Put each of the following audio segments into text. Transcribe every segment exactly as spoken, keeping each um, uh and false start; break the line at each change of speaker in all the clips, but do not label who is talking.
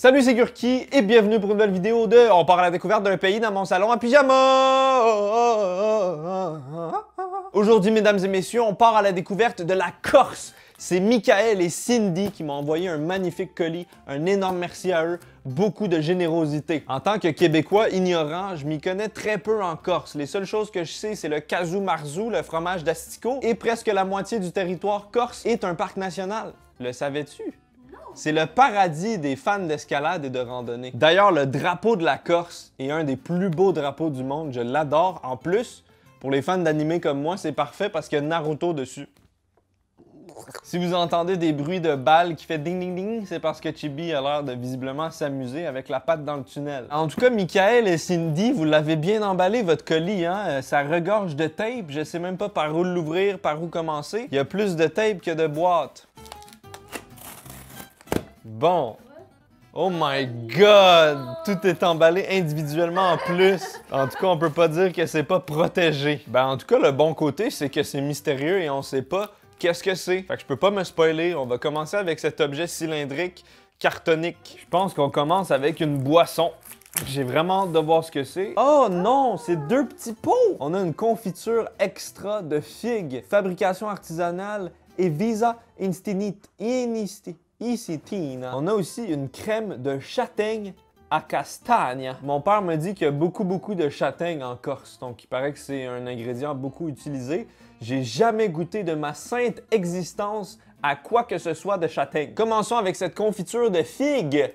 Salut, c'est Gurki et bienvenue pour une nouvelle vidéo de On part à la découverte d'un pays dans mon salon en pyjama. Aujourd'hui, mesdames et messieurs, on part à la découverte de la Corse. C'est Michael et Cindy qui m'ont envoyé un magnifique colis. Un énorme merci à eux. Beaucoup de générosité. En tant que Québécois ignorant, je m'y connais très peu en Corse. Les seules choses que je sais, c'est le casou marzu, le fromage d'asticot, et presque la moitié du territoire corse est un parc national. Le savais-tu? C'est le paradis des fans d'escalade et de randonnée. D'ailleurs, le drapeau de la Corse est un des plus beaux drapeaux du monde. Je l'adore. En plus, pour les fans d'animé comme moi, c'est parfait parce qu'il y a Naruto dessus. Si vous entendez des bruits de balles qui fait ding ding ding, c'est parce que Chibi a l'air de visiblement s'amuser avec la patte dans le tunnel. En tout cas, Michael et Cindy, vous l'avez bien emballé votre colis, hein? Ça regorge de tape. Je sais même pas par où l'ouvrir, par où commencer. Il y a plus de tape que de boîtes. Bon. Oh my god! Tout est emballé individuellement en plus. En tout cas, on peut pas dire que c'est pas protégé. Ben, en tout cas, le bon côté, c'est que c'est mystérieux et on sait pas qu'est-ce que c'est. Fait que je peux pas me spoiler. On va commencer avec cet objet cylindrique cartonique. Je pense qu'on commence avec une boisson. J'ai vraiment hâte de voir ce que c'est. Oh non, c'est deux petits pots! On a une confiture extra de figues, fabrication artisanale et Visa Instinit. Inisti. On a aussi une crème de châtaigne à castagna. Mon père me dit qu'il y a beaucoup, beaucoup de châtaigne en Corse, donc il paraît que c'est un ingrédient beaucoup utilisé. J'ai jamais goûté de ma sainte existence à quoi que ce soit de châtaigne. Commençons avec cette confiture de figue.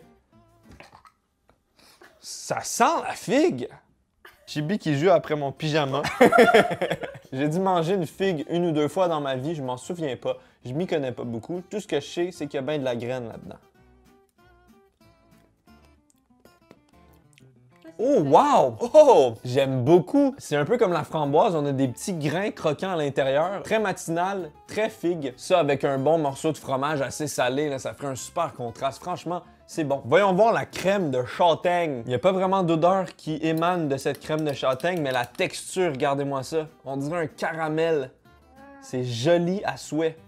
Ça sent la figue! Chibi qui joue après mon pyjama. J'ai dû manger une figue une ou deux fois dans ma vie, je m'en souviens pas. Je m'y connais pas beaucoup. Tout ce que je sais, c'est qu'il y a bien de la graine là-dedans. Oh, wow! Oh! J'aime beaucoup. C'est un peu comme la framboise, on a des petits grains croquants à l'intérieur. Très matinal, très figue. Ça, avec un bon morceau de fromage assez salé, là, ça ferait un super contraste. Franchement, c'est bon. Voyons voir la crème de châtaigne. Il n'y a pas vraiment d'odeur qui émane de cette crème de châtaigne, mais la texture, regardez-moi ça. On dirait un caramel. C'est joli à souhait.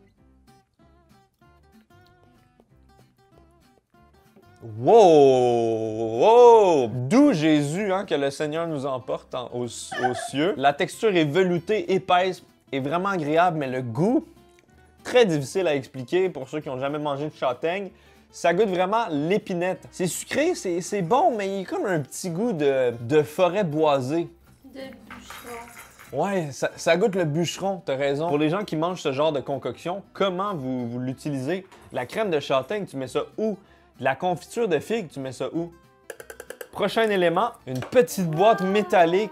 Wow! Wow! D'où Jésus, hein, que le Seigneur nous emporte en, aux, aux cieux. La texture est veloutée, épaisse et vraiment agréable, mais le goût, très difficile à expliquer pour ceux qui n'ont jamais mangé de châtaigne. Ça goûte vraiment l'épinette. C'est sucré, c'est bon, mais il y a comme un petit goût de, de forêt boisée.
De bûcheron.
Ouais, ça, ça goûte le bûcheron, t'as raison. Pour les gens qui mangent ce genre de concoction, comment vous, vous l'utilisez? La crème de châtaigne, tu mets ça où? La confiture de figue, tu mets ça où? Prochain élément, une petite boîte métallique.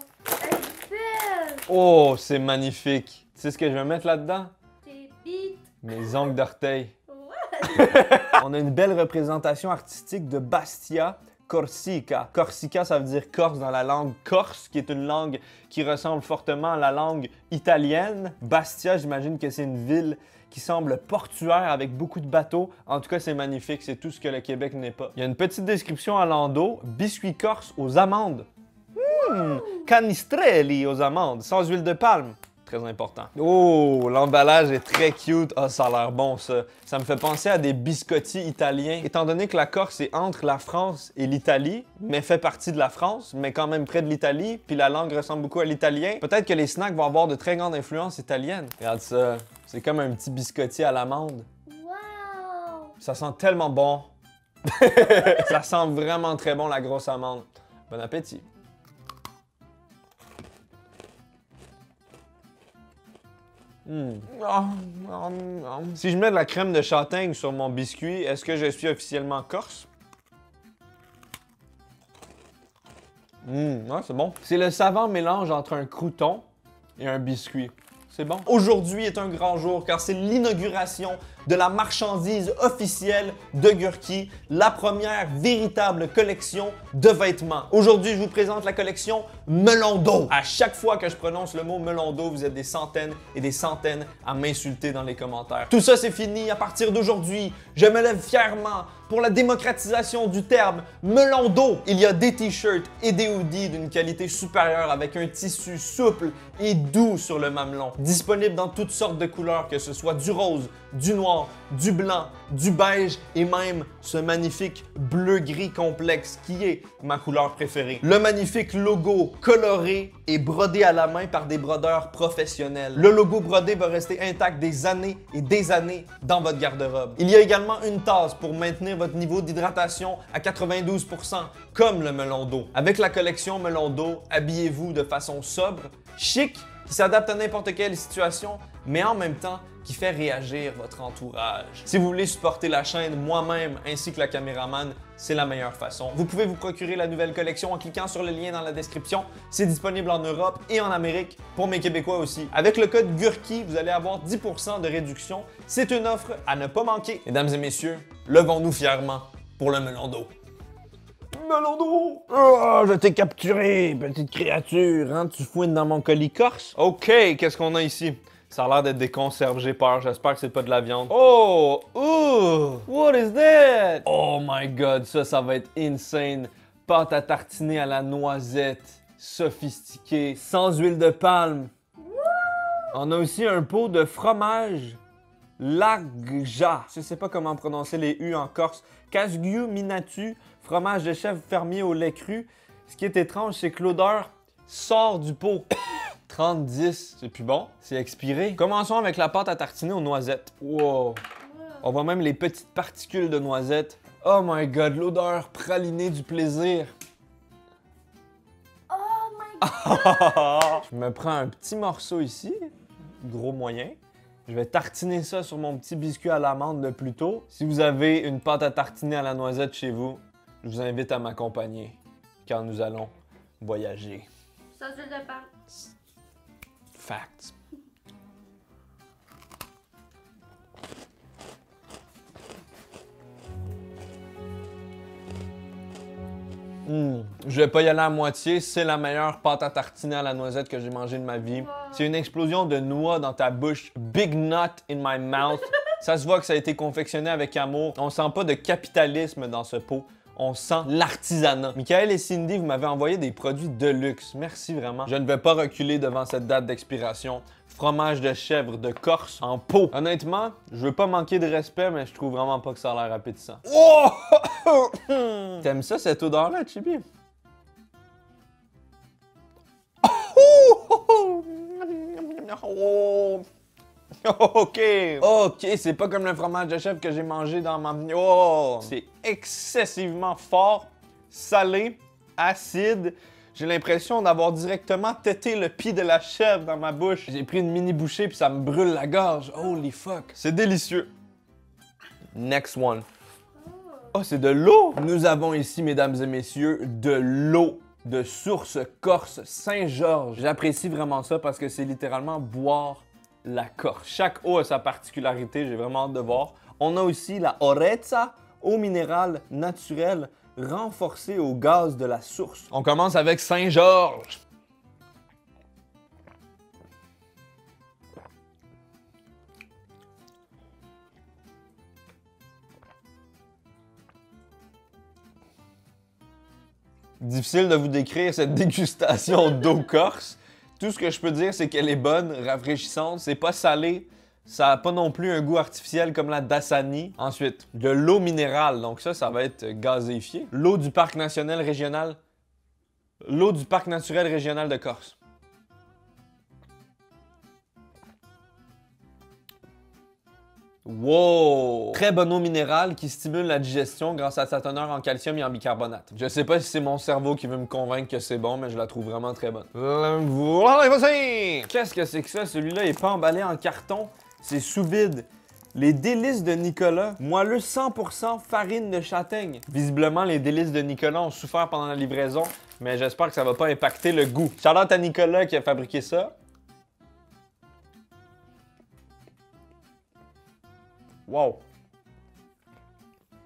Oh, c'est magnifique. Tu sais ce que je vais mettre là-dedans?
Tes bites.
Mes ongles d'orteil. On a une belle représentation artistique de Bastia Corsica. Corsica, ça veut dire Corse dans la langue corse, qui est une langue qui ressemble fortement à la langue italienne. Bastia, j'imagine que c'est une ville qui semble portuaire avec beaucoup de bateaux. En tout cas, c'est magnifique. C'est tout ce que le Québec n'est pas. Il y a une petite description à l'endos. Biscuit corse aux amandes. Mmh, canistrelli aux amandes, sans huile de palme. Très important. Oh, l'emballage est très cute. Ah, oh, ça a l'air bon, ça. Ça me fait penser à des biscotti italiens. Étant donné que la Corse est entre la France et l'Italie, mais fait partie de la France, mais quand même près de l'Italie, puis la langue ressemble beaucoup à l'italien, peut-être que les snacks vont avoir de très grandes influences italiennes. Regarde ça. C'est comme un petit biscotti à l'amande.
Wow!
Ça sent tellement bon. Ça sent vraiment très bon, la grosse amande. Bon appétit. Mmh. Si je mets de la crème de châtaigne sur mon biscuit, est-ce que je suis officiellement corse? Mmh, ouais, c'est bon. C'est le savant mélange entre un crouton et un biscuit. C'est bon. Aujourd'hui est un grand jour car c'est l'inauguration de la marchandise officielle de Gurki, la première véritable collection de vêtements. Aujourd'hui, je vous présente la collection melon d'eau. À chaque fois que je prononce le mot melon d'eau, vous êtes des centaines et des centaines à m'insulter dans les commentaires. Tout ça, c'est fini. À partir d'aujourd'hui, je me lève fièrement pour la démocratisation du terme melon d'eau. Il y a des t-shirts et des hoodies d'une qualité supérieure avec un tissu souple et doux sur le mamelon. Disponible dans toutes sortes de couleurs, que ce soit du rose, du noir, du blanc, du beige et même ce magnifique bleu-gris complexe qui est ma couleur préférée. Le magnifique logo coloré et brodé à la main par des brodeurs professionnels. Le logo brodé va rester intact des années et des années dans votre garde-robe. Il y a également une tasse pour maintenir votre niveau d'hydratation à quatre-vingt-douze pour cent comme le melon d'eau. Avec la collection melon d'eau, habillez-vous de façon sobre, chic, qui s'adapte à n'importe quelle situation, mais en même temps qui fait réagir votre entourage. Si vous voulez supporter la chaîne moi-même ainsi que la caméraman, c'est la meilleure façon. Vous pouvez vous procurer la nouvelle collection en cliquant sur le lien dans la description. C'est disponible en Europe et en Amérique pour mes Québécois aussi. Avec le code GURKI, vous allez avoir dix pour cent de réduction. C'est une offre à ne pas manquer. Mesdames et messieurs, levons-nous fièrement pour le melon d'eau. Melon d'eau! Oh, je t'ai capturé, petite créature, hein? Tu fouines dans mon colis corse? OK, qu'est-ce qu'on a ici? Ça a l'air d'être des conserves, j'ai peur. J'espère que c'est pas de la viande. Oh! Ooh! What is that? Oh my god, ça, ça va être insane. Pâte à tartiner à la noisette. Sophistiqué. Sans huile de palme. On a aussi un pot de fromage. Lagja. Je sais pas comment prononcer les U en corse. Casgiu minatu. Fromage de chèvre fermier au lait cru. Ce qui est étrange, c'est que l'odeur sort du pot. trente dix, c'est plus bon, c'est expiré. Commençons avec la pâte à tartiner aux noisettes. Wow! On voit même les petites particules de noisettes. Oh my god, l'odeur pralinée du plaisir.
Oh my god!
Je me prends un petit morceau ici, gros moyen. Je vais tartiner ça sur mon petit biscuit à l'amande de plus tôt. Si vous avez une pâte à tartiner à la noisette chez vous, je vous invite à m'accompagner quand nous allons voyager.
Ça, je le parle.
Facts. Mmh. Je vais pas y aller à moitié, c'est la meilleure pâte à tartiner à la noisette que j'ai mangée de ma vie. Wow. C'est une explosion de noix dans ta bouche. Big nut in my mouth. Ça se voit que ça a été confectionné avec amour. On sent pas de capitalisme dans ce pot. On sent l'artisanat. Michael et Cindy, vous m'avez envoyé des produits de luxe. Merci vraiment. Je ne vais pas reculer devant cette date d'expiration. Fromage de chèvre de Corse en pot. Honnêtement, je veux pas manquer de respect, mais je trouve vraiment pas que ça a l'air appétissant. Oh! T'aimes ça, cette odeur-là, Chibi? Oh! OK! OK, c'est pas comme le fromage de chèvre que j'ai mangé dans ma... Oh! C'est excessivement fort, salé, acide. J'ai l'impression d'avoir directement tété le pied de la chèvre dans ma bouche. J'ai pris une mini bouchée puis ça me brûle la gorge. Holy fuck! C'est délicieux. Next one. Oh, c'est de l'eau! Nous avons ici, mesdames et messieurs, de l'eau de source Corse Saint-Georges. J'apprécie vraiment ça parce que c'est littéralement boire la Corse. Chaque eau a sa particularité, j'ai vraiment hâte de voir. On a aussi la Orezza, eau minérale naturelle renforcée au gaz de la source. On commence avec Saint-Georges. Difficile de vous décrire cette dégustation d'eau corse. Tout ce que je peux dire, c'est qu'elle est bonne, rafraîchissante, c'est pas salé, ça n'a pas non plus un goût artificiel comme la Dasani. Ensuite, de l'eau minérale, donc ça, ça va être gazéifié. L'eau du parc national régional, l'eau du parc naturel régional de Corse. Wow! Très bonne eau minérale qui stimule la digestion grâce à sa teneur en calcium et en bicarbonate. Je sais pas si c'est mon cerveau qui veut me convaincre que c'est bon, mais je la trouve vraiment très bonne. Voilà, vas-y! Qu'est-ce que c'est que ça? Celui-là est pas emballé en carton, c'est sous vide. Les délices de Nicolas, moelleux cent pour cent farine de châtaigne. Visiblement, les délices de Nicolas ont souffert pendant la livraison, mais j'espère que ça va pas impacter le goût. Shout-out à Nicolas qui a fabriqué ça. Wow!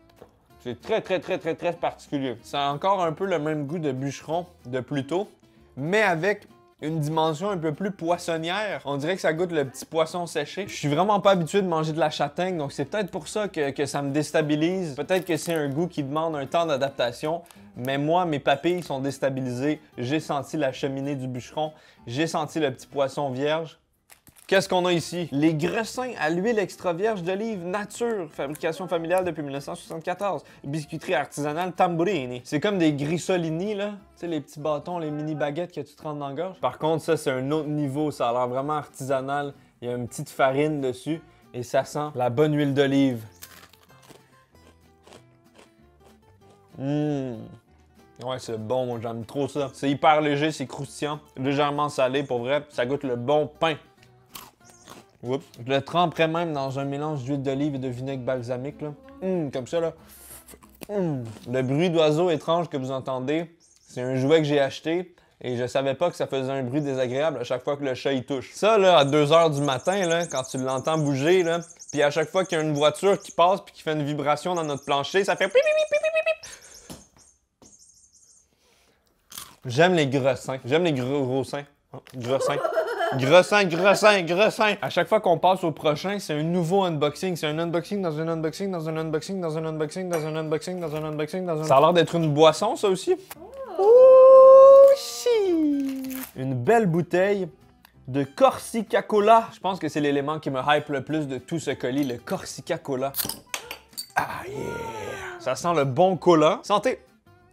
C'est très, très, très, très, très particulier. Ça a encore un peu le même goût de bûcheron de plus tôt, mais avec une dimension un peu plus poissonnière. On dirait que ça goûte le petit poisson séché. Je suis vraiment pas habitué de manger de la châtaigne, donc c'est peut-être pour ça que, que ça me déstabilise. Peut-être que c'est un goût qui demande un temps d'adaptation, mais moi, mes papilles sont déstabilisées. J'ai senti la cheminée du bûcheron, j'ai senti le petit poisson vierge. Qu'est-ce qu'on a ici? Les gressins à l'huile extra vierge d'olive nature, fabrication familiale depuis mille neuf cent soixante-quatorze. Biscuiterie artisanale Tamburini. C'est comme des grissolini, là. Tu sais, les petits bâtons, les mini baguettes que tu te rentres dans la gorge. Par contre, ça, c'est un autre niveau. Ça a l'air vraiment artisanal. Il y a une petite farine dessus et ça sent la bonne huile d'olive. Mmh. Ouais, c'est bon, moi, j'aime trop ça. C'est hyper léger, c'est croustillant, légèrement salé, pour vrai. Ça goûte le bon pain. Oups. Je le tremperais même dans un mélange d'huile d'olive et de vinaigre balsamique, là. Mmh, comme ça, là. Mmh. Le bruit d'oiseau étrange que vous entendez, c'est un jouet que j'ai acheté et je savais pas que ça faisait un bruit désagréable à chaque fois que le chat y touche. Ça, là, à deux heures du matin, là, quand tu l'entends bouger, là, puis à chaque fois qu'il y a une voiture qui passe puis qui fait une vibration dans notre plancher, ça fait pip, pip, pip, pip, pip. J'aime les gros seins. J'aime les gros, gros seins. Oh, gros seins. Gros seins, gros seins, gros seins. À chaque fois qu'on passe au prochain, c'est un nouveau unboxing. C'est un unboxing dans un unboxing, dans un unboxing, dans un unboxing, dans un unboxing, dans un unboxing, dans un... Ça a l'air d'être une boisson, ça aussi. Oh, si. Une belle bouteille de Corsica Cola. Je pense que c'est l'élément qui me hype le plus de tout ce colis, le Corsica Cola. Ah yeah! Ça sent le bon cola. Santé!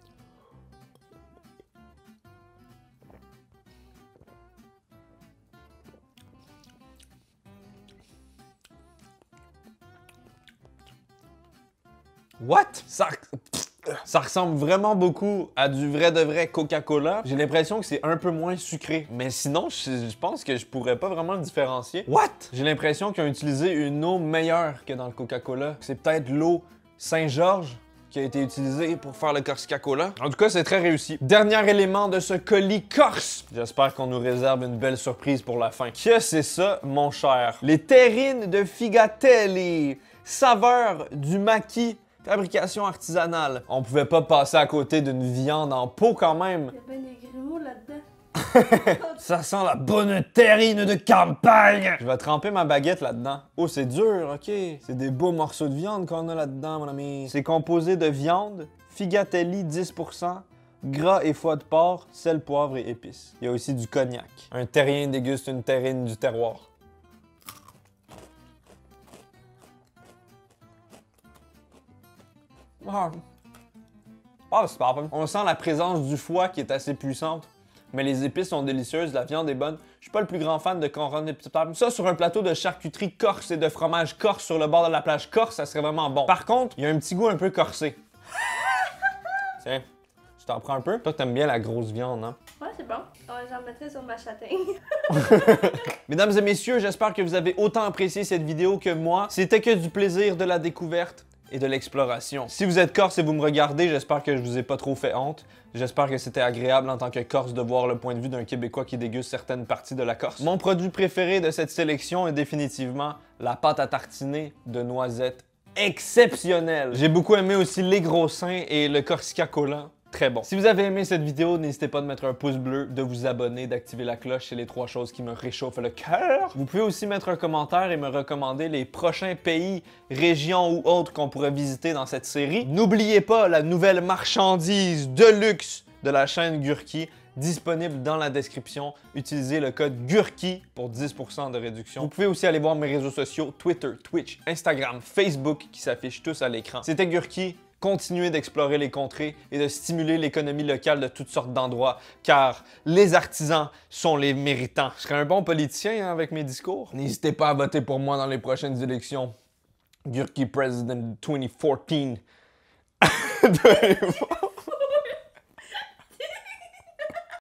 What? Ça, ça ressemble vraiment beaucoup à du vrai de vrai Coca-Cola. J'ai l'impression que c'est un peu moins sucré. Mais sinon, je, je pense que je pourrais pas vraiment le différencier. What? J'ai l'impression qu'ils ont utilisé une eau meilleure que dans le Coca-Cola. C'est peut-être l'eau Saint-Georges qui a été utilisée pour faire le Corsica Cola. En tout cas, c'est très réussi. Dernier élément de ce colis corse. J'espère qu'on nous réserve une belle surprise pour la fin. Que c'est ça, mon cher? Les terrines de Figatelli. Saveur du maquis. Fabrication artisanale. On pouvait pas passer à côté d'une viande en pot quand même.
Il y a bien des grumeaux là-dedans.
Ça sent la bonne terrine de campagne. Je vais tremper ma baguette là-dedans. Oh, c'est dur, ok. C'est des beaux morceaux de viande qu'on a là-dedans, mon ami. C'est composé de viande, Figatelli dix pour cent, gras et foie de porc, sel, poivre et épices. Il y a aussi du cognac. Un terrien déguste une terrine du terroir. Ah, oh, c'est pas bon. On sent la présence du foie qui est assez puissante, mais les épices sont délicieuses, la viande est bonne. Je suis pas le plus grand fan de couronne épitable. Ça, sur un plateau de charcuterie corse et de fromage corse sur le bord de la plage corse, ça serait vraiment bon. Par contre, il y a un petit goût un peu corsé. Tiens, je t'en prends un peu. Toi, t'aimes bien la grosse viande, hein?
Ouais, c'est bon. Ouais, j'en mettrai sur ma châtaigne.
Mesdames et messieurs, j'espère que vous avez autant apprécié cette vidéo que moi. C'était que du plaisir, de la découverte et de l'exploration. Si vous êtes corse et vous me regardez, j'espère que je vous ai pas trop fait honte. J'espère que c'était agréable en tant que Corse de voir le point de vue d'un Québécois qui déguste certaines parties de la Corse. Mon produit préféré de cette sélection est définitivement la pâte à tartiner de noisettes exceptionnelle. J'ai beaucoup aimé aussi les gros seins et le Corsica Cola. Très bon. Si vous avez aimé cette vidéo, n'hésitez pas de mettre un pouce bleu, de vous abonner, d'activer la cloche, c'est les trois choses qui me réchauffent le cœur. Vous pouvez aussi mettre un commentaire et me recommander les prochains pays, régions ou autres qu'on pourrait visiter dans cette série. N'oubliez pas la nouvelle marchandise de luxe de la chaîne Gurki, disponible dans la description. Utilisez le code Gurki pour dix pour cent de réduction. Vous pouvez aussi aller voir mes réseaux sociaux, Twitter, Twitch, Instagram, Facebook, qui s'affichent tous à l'écran. C'était Gurki. Continuez d'explorer les contrées et de stimuler l'économie locale de toutes sortes d'endroits, car les artisans sont les méritants. Je serais un bon politicien hein, avec mes discours. N'hésitez pas à voter pour moi dans les prochaines élections. Gurki President vingt quatorze.